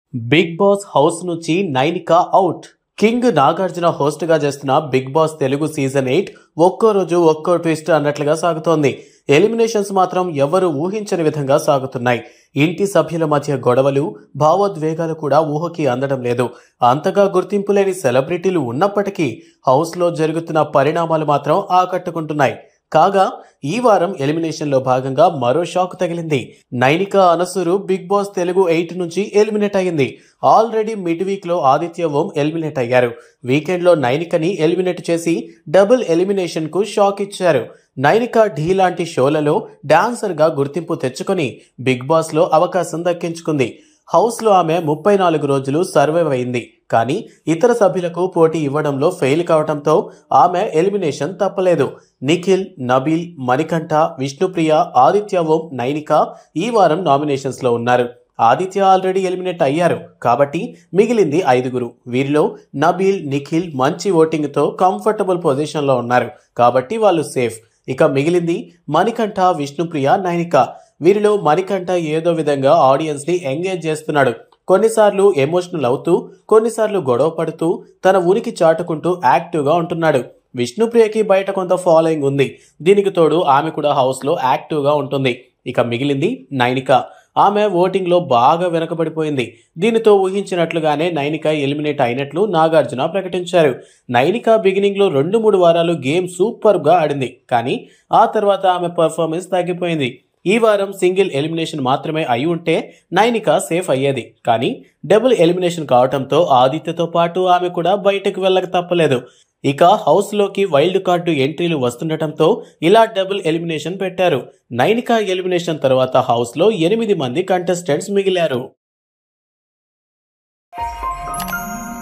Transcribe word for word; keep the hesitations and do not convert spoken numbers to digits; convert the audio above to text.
Big boss house నుంచి Nainika out. King Nagarjuna host గా చేస్తున్న big boss Telugu season eight ఒక్కో రోజు ఒక్కో ట్విస్ట్ అన్నట్లుగా సాగుతోంది. ఎలిమినేషన్స్ మాత్రం ఎవరు ఊహించని విధంగా సాగుతున్నాయి. ఇంటి సభ్యుల మధ్య గొడవలు, భావోద్వేగాలు కూడా ఊహకి అందడం లేదు. అంతగా గుర్తింపు లేని సెలబ్రిటీలు ఉన్నప్పటికీ హౌస్ లో జరుగుతున్న పరిణామాలు మాత్రం ఆకట్టుకుంటున్నాయి. కాగా ఈ వారం ఎలిమినేషన్ లో భాగంగా మరో షాక్ తగిలింది. Nainika Anasuru big boss Telugu eight నుంచి ఎలిమినేట్ అయ్యింది. ఆల్రెడీ మిడ్ వీక్ లో ఆదిత్య ఓం ఎలిమినేట్ అయ్యారు. వీకెండ్ లో నైనికని ఎలిమినేట్ చేసి డబుల్ ఎలిమినేషన్ కు షాక్ ఇచ్చారు. నైనిక ఢీ లాంటి షోలలో డాన్సర్ గా గుర్తింపు తెచ్చుకొని బిగ్ బాస్ లో అవకాశం దక్కించుకుంది. హౌస్ లో ఆమె ముప్పై నాలుగు రోజులు సర్వైవ్ అయింది. కానీ ఇతర సభ్యులకు పోటీ ఇవ్వడంలో ఫెయిల్ కావడంతో ఆమె ఎలిమినేషన్ తప్పలేదు. నిఖిల్, నబీల్, మణికంఠ, విష్ణుప్రియ, ఆదిత్య ఓం, నైనిక ఈ వారం నామినేషన్స్ లో ఉన్నారు. ఆదిత్య ఆల్రెడీ ఎలిమినేట్ అయ్యారు కాబట్టి మిగిలింది ఐదుగురు. వీరిలో నబీల్, నిఖిల్ మంచి ఓటింగ్ తో కంఫర్టబుల్ పొజిషన్ లో ఉన్నారు కాబట్టి వాళ్ళు సేఫ్. ఇక మిగిలింది మణికంఠ, విష్ణుప్రియ, నైనిక. వీరిలో మణికంఠ ఏదో విధంగా ఆడియన్స్ ని ఎంగేజ్ చేస్తున్నాడు. కొన్నిసార్లు ఎమోషనల్ అవుతూ, కొన్నిసార్లు గొడవ పడుతూ తన ఉనికి చాటుకుంటూ యాక్టివ్ గా ఉంటున్నాడు. విష్ణుప్రియకి బయట కొంత ఫాలోయింగ్ ఉంది. దీనికి తోడు ఆమె కూడా హౌస్ లో యాక్టివ్ గా ఉంటుంది. ఇక మిగిలింది నైనిక. ఆమె ఓటింగ్ లో బాగా వెనకబడిపోయింది. దీనితో ఊహించినట్లుగానే నైనిక ఎలిమినేట్ అయినట్లు నాగార్జున ప్రకటించారు. నైనిక బిగినింగ్ లో రెండు మూడు వారాలు గేమ్ సూపర్ గా ఆడింది. కానీ ఆ తర్వాత ఆమె పర్ఫార్మెన్స్ తగ్గిపోయింది. ఈ వారం సింగిల్ ఎలిమినేషన్ మాత్రమే అయి ఉంటే నైనిక సేఫ్ అయ్యేది. కానీ డబుల్ ఎలిమినేషన్ కావడంతో ఆదిత్యతో పాటు ఆమె కూడా బయటకు వెళ్ళక తప్పలేదు. ఇక హౌస్ లోకి వైల్డ్ కార్డు ఎంట్రీలు వస్తుండటంతో ఇలా డబుల్ ఎలిమినేషన్ పెట్టారు. నైనిక ఎలిమినేషన్ తర్వాత హౌస్ లో ఎనిమిది మంది కంటెస్టెంట్స్ మిగిలారు.